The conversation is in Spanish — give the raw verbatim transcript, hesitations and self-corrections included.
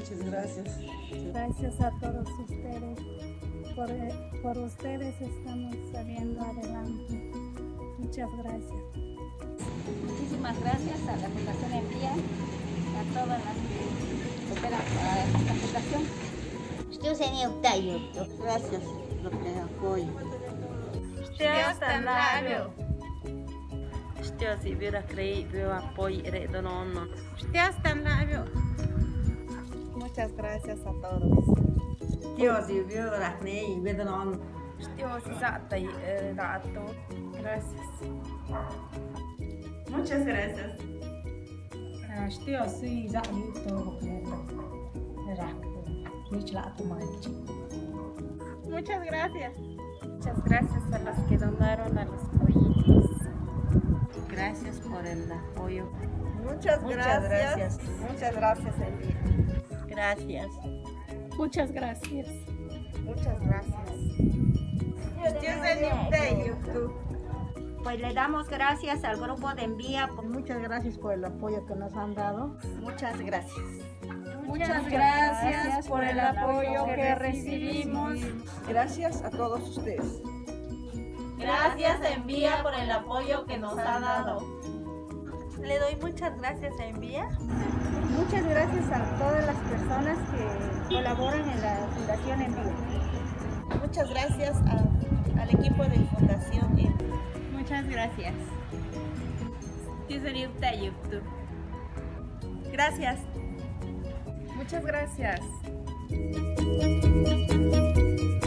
Muchas gracias. Gracias a todos ustedes. Por, por ustedes estamos saliendo adelante. Muchas gracias. Muchísimas gracias a la Fundación Envía, a todas las que cooperan para esta fundación. Gracias por el apoyo. Hasta luego. Hasta si hubiera creído apoyo de no. Hasta luego. Muchas gracias a todos. Dios, si hubiera creído no. Hasta si sata y dato. Gracias. Muchas gracias. Hasta si ya YouTube Muchas gracias. Muchas gracias a los que donaron a los pollitos. Gracias por el apoyo. Muchas, Muchas gracias. gracias. Muchas gracias, Envía. Gracias. Muchas gracias. Muchas gracias. Pues le damos gracias al grupo de Envía. Muchas gracias por el apoyo que nos han dado. Muchas gracias. Muchas gracias por el apoyo que recibimos. Gracias a todos ustedes. Gracias Envía por el apoyo que nos ha dado. Le doy muchas gracias a Envía. Muchas gracias a todas las personas que colaboran en la Fundación Envía. Muchas gracias a, al equipo de Fundación Envía. Muchas gracias. Gracias. Muchas gracias.